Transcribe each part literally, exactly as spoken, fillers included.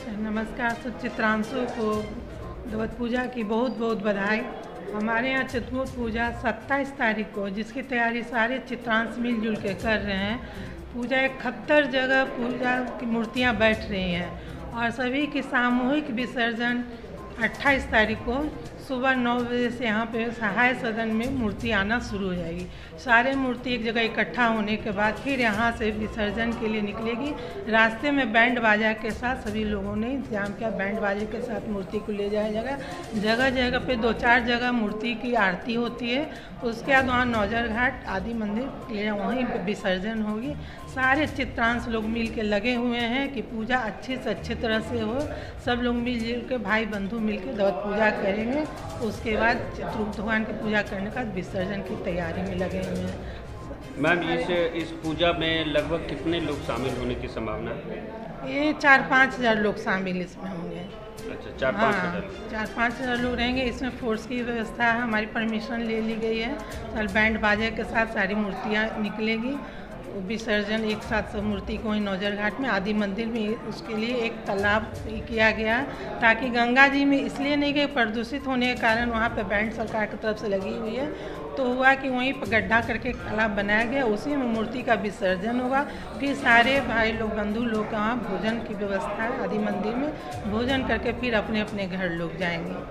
नमस्कार। सब चित्रांशु को द्रौपद पूजा की बहुत बहुत बधाई। हमारे यहाँ चित्रकूट पूजा सत्ताईस तारीख को, जिसकी तैयारी सारे चित्रांश मिलजुल के कर रहे हैं। पूजा इकहत्तर जगह पूजा की मूर्तियाँ बैठ रही हैं और सभी की सामूहिक विसर्जन अट्ठाईस तारीख को सुबह नौ बजे से यहाँ पे सहाय सदन में मूर्ति आना शुरू हो जाएगी। सारे मूर्ति एक जगह इकट्ठा होने के बाद फिर यहाँ से विसर्जन के लिए निकलेगी। रास्ते में बैंड बाजा के साथ सभी लोगों ने इंतजाम किया, बैंड बाजे के साथ मूर्ति को ले जाया जाएगा। जगह जगह पे दो चार जगह मूर्ति की आरती होती है, उसके बाद वहाँ नौजर घाट आदि मंदिर वहीं पर विसर्जन होगी। सारे चित्रांश लोग मिल के लगे हुए हैं कि पूजा अच्छे से अच्छे तरह से हो। सब लोग मिलजुल के भाई बंधु मिल के द्रौपद पूजा करेंगे। उसके बाद चित्रगुप्त भगवान की पूजा करने का विसर्जन की तैयारी में लगे हुए हैं। मैम, इस इस पूजा में लगभग कितने लोग शामिल होने की संभावना है? ये चार पाँच हज़ार लोग शामिल इसमें होंगे। अच्छा, चार पाँच हाँ, हज़ार चार पाँच हज़ार लोग रहेंगे। इसमें फोर्स की व्यवस्था है, हमारी परमिशन ले ली गई है। कल बैंड बाजे के साथ सारी मूर्तियाँ निकलेगी। विसर्जन एक साथ सब मूर्ति को ही नौजर घाट में आदि मंदिर में, उसके लिए एक तालाब किया गया ताकि गंगा जी में इसलिए नहीं कि प्रदूषित होने के कारण वहाँ पे बैंड सरकार की तरफ से लगी हुई है, तो हुआ कि वहीं पर गड्ढा करके एक तालाब बनाया गया, उसी में मूर्ति का विसर्जन होगा। फिर सारे भाई लोग बंधु लोग का वहाँ भोजन की व्यवस्था है, आदि मंदिर में भोजन करके फिर अपने अपने घर लोग जाएंगे।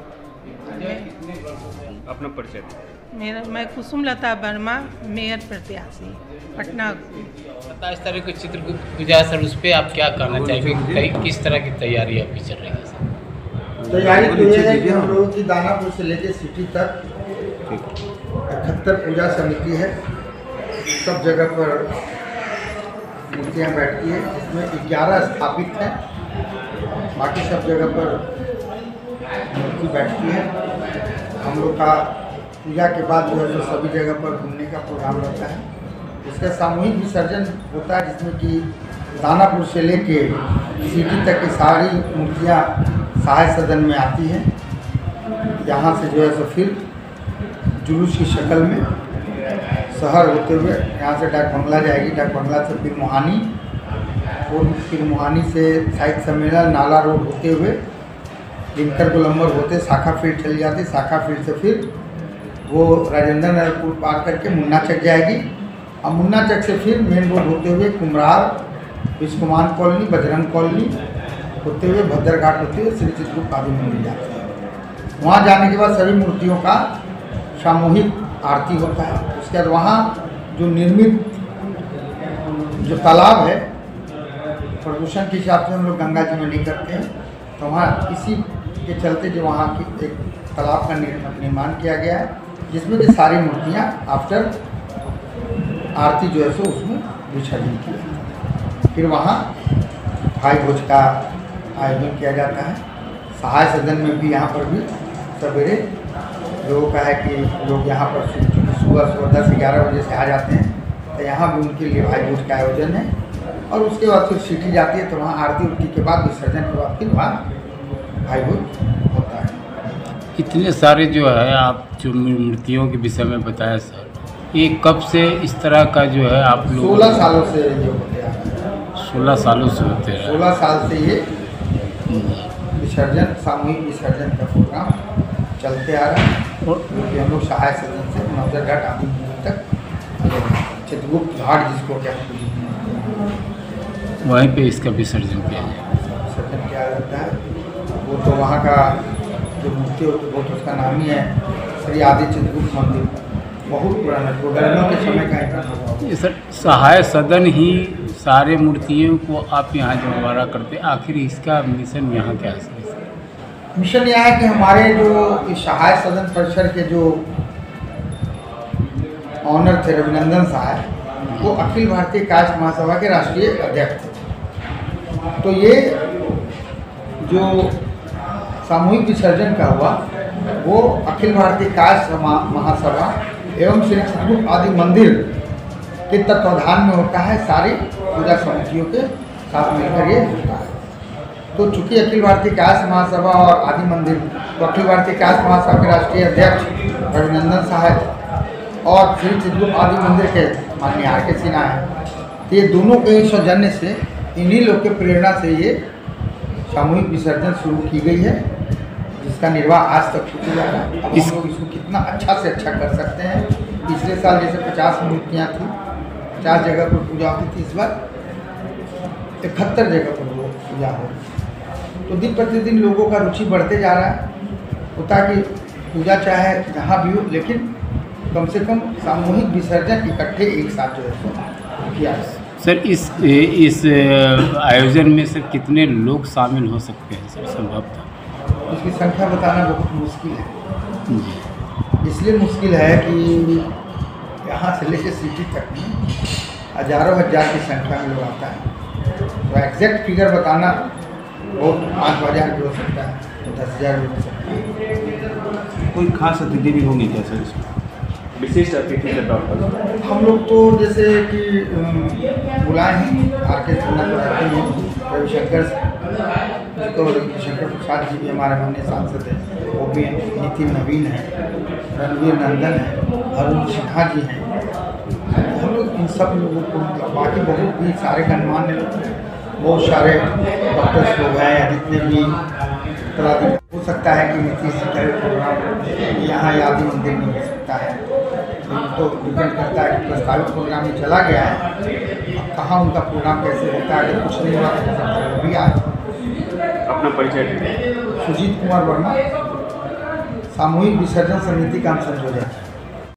अपना परिचय? मेरा मैं कुसुमलता वर्मा, मेयर प्रत्याशी पटना। सत्ताईस तारीख को चित्रकूट पूजा सर, उस पर आप क्या कहना चाहेंगे? किस तरह की तैयारी आपकी चल रही है सर? तैयारी तो ये है कि हम लोगों की दानापुर से लेकर सिटी तक इकहत्तर पूजा समिति है। सब जगह पर मूर्तियाँ बैठती है, इसमें ग्यारह स्थापित हैं, बाकी सब जगह पर मूर्ति बैठती है। हम लोग का पूजा के बाद जो है तो सभी जगह पर घूमने का प्रोग्राम रहता है। इसका सामूहिक विसर्जन होता है, जिसमें कि दानापुर से लेके सिटी तक की सारी मूर्तियाँ सहाय सदन में आती हैं। यहाँ से जो है तो फिर जुलूस की शक्ल में शहर होते हुए यहाँ से डाक बंगला जाएगी, डाक बंगला से फिर मोहानी, और फिर मोहानी से साहित्य सम्मेलन नाला रोड होते हुए दिनकर गोलंबर होते शाखा फील्ड चली जाती। शाखा फील्ड से फिर वो राजेंद्र नगर पुल पार करके मुन्ना चक जाएगी, और मुन्ना चक से फिर मेन रोड होते हुए कुमरार, विश्वकुमान कॉलोनी, बजरंग कॉलोनी होते हुए भद्र घाट होते हुए श्री चित्रकूट आदि मंदिर जाते हैं। वहाँ जाने के बाद सभी मूर्तियों का सामूहिक आरती होता है। उसके बाद वहाँ जो निर्मित जो तालाब है, प्रदूषण के हिसाब से हम लोग गंगा जी में नहीं करते हैं, तो वहाँ इसी के चलते जो वहाँ की एक तालाब का निर्माण किया गया है, जिसमें कि सारी मूर्तियाँ आफ्टर आरती जो है सो उसमें विसर्जन किया जाता है। फिर वहाँ भाई भोज का आयोजन किया जाता है। सहाय सदन में भी यहाँ पर भी सवेरे लोगों का है कि लोग यहाँ पर सुबह सुबह दस ग्यारह बजे से आ जाते हैं, तो यहाँ भी उनके लिए भाई भोज का आयोजन है। और उसके बाद फिर सिटी जाती है, तो वहाँ आरती उरती के बाद विसर्जन के बाद फिर वहाँ भाई भोज होता है। इतने सारे जो है आप जो मूर्तियों के विषय में बताया सर, ये कब से इस तरह का जो है आप लोग? सोलह सालों से ये होते हैं। सोलह सालों से होते हैं। सोलह साल से ये विसर्जन, सामूहिक विसर्जन का प्रोग्राम चलते आ रहा है। और हम लोग सहाय सदन से नौजर घाट आदि मंदिर तक, चित्रगुप्त घाट जिसको कहते हैं, वहीं पे इसका विसर्जन किया जाए विसर्जन किया जाता है। वो तो वहाँ का जो मूर्ति होती है वो तो उसका नाम ही है श्री आदि चित्रगुप्त मंदिर, बहुत पुराना, पुरानों के समय का है। ये सर सहाय सदन ही सारे मूर्तियों को आप यहाँ जो हमारा करते, आखिर इसका मिशन यहाँ क्या है? मिशन यह है कि हमारे जो इस सहाय सदन परिसर के जो ऑनर थे रविनंदन साहब, वो अखिल भारतीय कायस्थ महासभा के राष्ट्रीय अध्यक्ष थे। तो ये जो सामूहिक विसर्जन का हुआ वो अखिल भारतीय कायस्थ महासभा एवं श्री चित्रकूट आदि मंदिर के तत्वाधान में होता है। सारी पूजा समितियों के साथ मिलकर ये होता है। तो चूँकि अखिल भारतीय कायस्थ महासभा और आदि मंदिर, तो अखिल भारतीय कायस्थ महासभा के राष्ट्रीय अध्यक्ष रविनंदन साहब और श्री चित्रकूट आदि मंदिर के माननीय आर के सिन्हा है, तो ये दोनों के सौजन्य से, इन्हीं लोग के प्रेरणा से ये सामूहिक विसर्जन शुरू की गई है, जिसका निर्वाह आज तक छूटे जा रहा है। अब इस... हम लोग इसको कितना अच्छा से अच्छा कर सकते हैं। पिछले साल जैसे पचास मूर्तियाँ थी, पचास जगह पर पूजा होती थी, इस बार इकहत्तर जगह पर वो पूजा हो रही। तो दिन प्रतिदिन लोगों का रुचि बढ़ते जा रहा है। होता कि पूजा चाहे जहाँ भी हो, लेकिन कम से कम सामूहिक विसर्जन इकट्ठे एक साथ जो है सो किया है। सर इस इस आयोजन में सर कितने लोग शामिल हो सकते हैं सर संभवतः? उसकी संख्या बताना बहुत मुश्किल है। इसलिए मुश्किल है कि यहाँ से लेकर सिटी तक में हजारों हजार की संख्या में लोग आता है। तो एग्जैक्ट फिगर बताना बहुत, पाँच हज़ार भी हो सकता है, तो दस हज़ार भी हो सकता है। कोई खास अतिथि भी होंगे क्या सर इसमें? विशिष्ट अतिथि के तौर पर हम लोग तो जैसे कि बुलाए हैं आर के सिन्हा को रहते हैं, रविशंकर जी को, रविशंकर प्रसाद जी भी हमारे माननीय सांसद हैं, वो भी हैं, नितिन नवीन है, रणवीर नंदन है, अरुण सिन्हा जी हैं। हम लोग इन सब लोगों को, बाकी बहुत भी सारे गणमान्य लोग हैं, बहुत सारे डॉक्टर्स लोग हैं, या जितने भी उत्तराधिकारी। हो सकता है कि नीतीश जी का प्रोग्राम यहाँ यादी मंदिर में हो सकता है, तो डिपेंड करता है कि प्रस्तावित प्रोग्राम में चला गया है। अब कहाँ उनका प्रोग्राम कैसे होता है, अगर कुछ नहीं हुआ तो हो सकता है वो भी आए। अपना परिचय। सुजीत कुमार वर्मा, सामूहिक विसर्जन समिति का हम संयोजक।